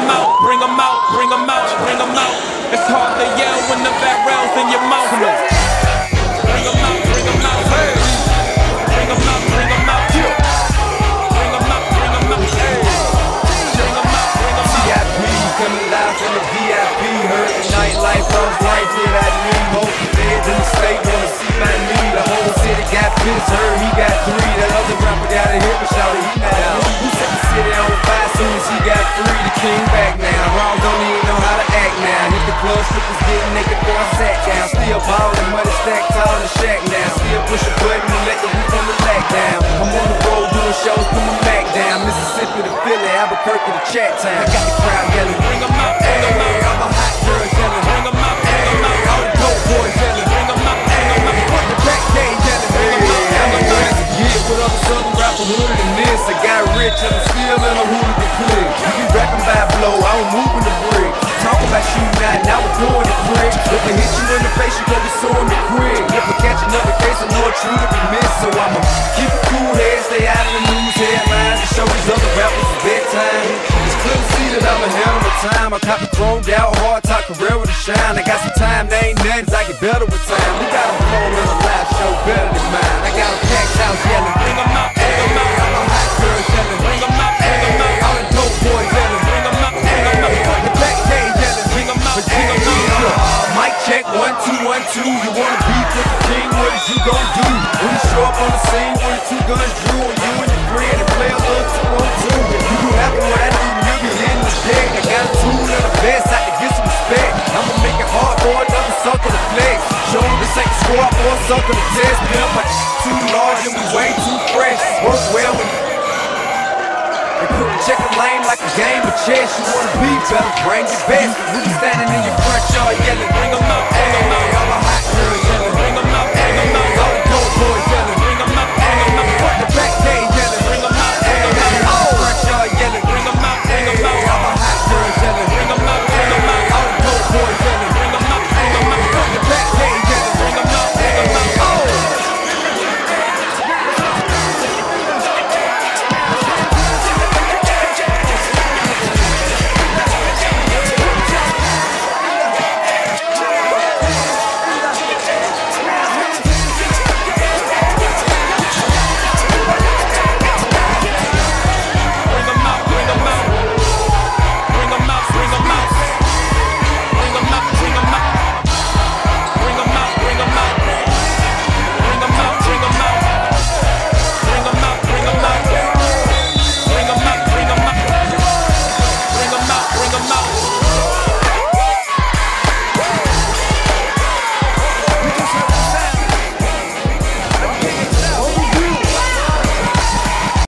them out, bring them out, bring them out, bring them out. It's hard to yell when the barrel's in your mouth. Bring them out, bring them out, hey. Bring them out, bring them out, yeah. Bring them out, bring them out, hey. Bring them out, bring them out. VIP, coming live from the VIP. Heard the nightlife, I was right there at me. Most feds in the state wanna see my knee. The whole city got pissed, heard he got 3. That other rapper got a hit, but shouted he not out. Who set the city on fire soon as he got 3? The king back now. Raw don't even know how to act now. Hit the club, strippers getting naked before I sat down. Still ballin', money stacked tall in the shack now. Still push a button and let the roof on the lack down. I'm on the road doing shows, put my Mac down. Mississippi to Philly, Albuquerque to Chat Town. I got the crowd yelling, Bring them out, bring them out. all the hot girls yelling, Bring them out, bring them out. all the dope boys yelling, Bring them out, bring them out. front the back gate yelling, I'm a good to get with other southern rapper hooded than this. I got rich and I'm still in a hooligan clique. You be rapping by blow, I was moving the brick. Talk about shooting out, now we're doing the prick. If I hit you in the face, you gon' be suing me quick. If I catch another case, I know it's true to be missed. So I'ma keep a cool head, stay out of the news headlines, and show these other rappers it's bedtime. It's clear to see that I'm ahead of my time. I cop the chromed out, hard top career with a shine. I got some time, they ain't nothing, I get better with time. We got a flow in a live show better than mine. I got a packed house yelling, Bring them out, bring them out. all the hot girls yelling, Bring them out, bring them out. all the dope boys yelling, Bring them out, bring them out. the back gate yelling, Bring them out, bring hey, them out. mic check 1 2 1 2. You wanna beef with the king? What is you gon' do? When you show up on the scene with the 2 guns drew on you and your friend and play a little 2 on 2. If you do happen what I do, you'll be in the deck. I got a tool and a vest out to get some respect. I'ma make it hard for another sucker to flex. Show them this ain't the squad for a sucker to test. Pimp my too large and we way too fresh. Work well when they put the checker lane like a game of chess. You wanna be better, bring your best. We be standing in your front yard yelling, Bring them out, bring them out. all the hot girls